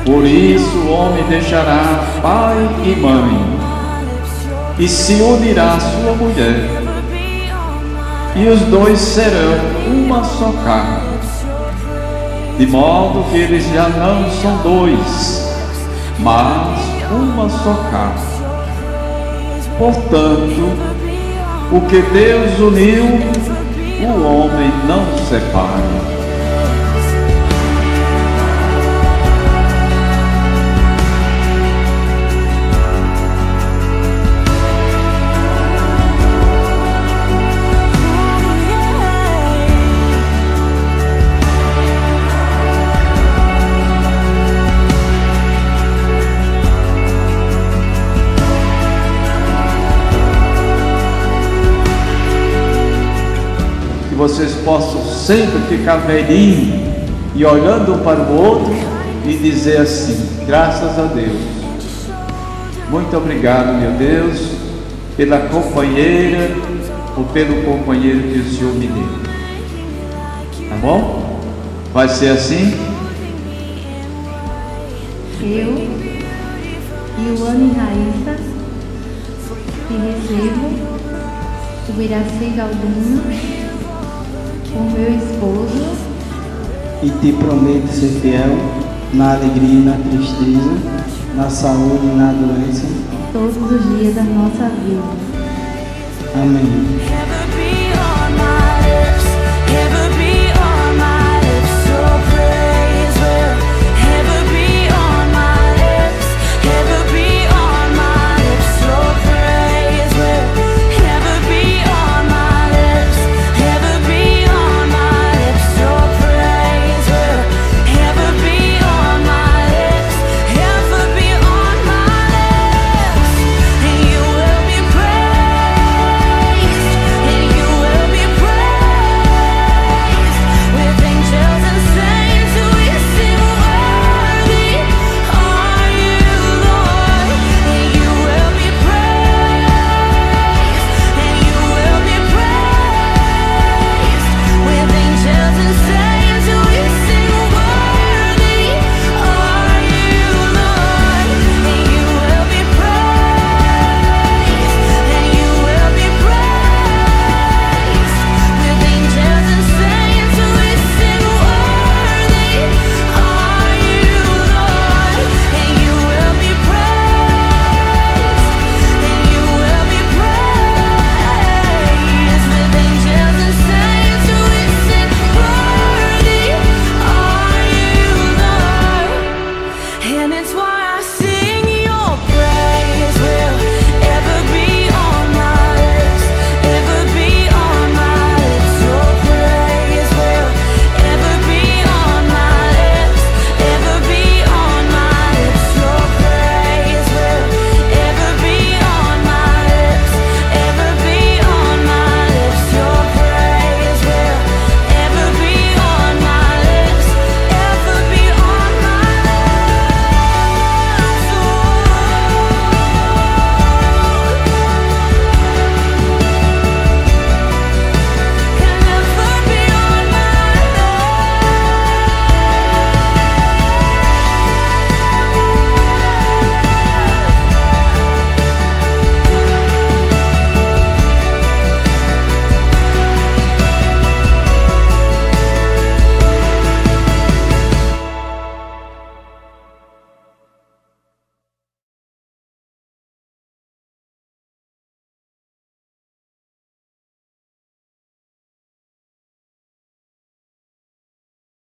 Por isso o homem deixará pai e mãe, e se unirá à sua mulher, e os dois serão uma só carne. De modo que eles já não são dois, mas uma só carne. Portanto, o que Deus uniu, o homem não separe. Que vocês possam sempre ficar velhinho e olhando um para o outro e dizer assim: graças a Deus, muito obrigado, meu Deus, pela companheira ou pelo companheiro que o Senhor me deu. Tá bom? Vai ser assim? Eu, Ioane Raíssa, te recebo, o Iracê Galdino, o meu esposo, e te prometo ser fiel na alegria e na tristeza, na saúde e na doença, todos os dias da nossa vida. amém.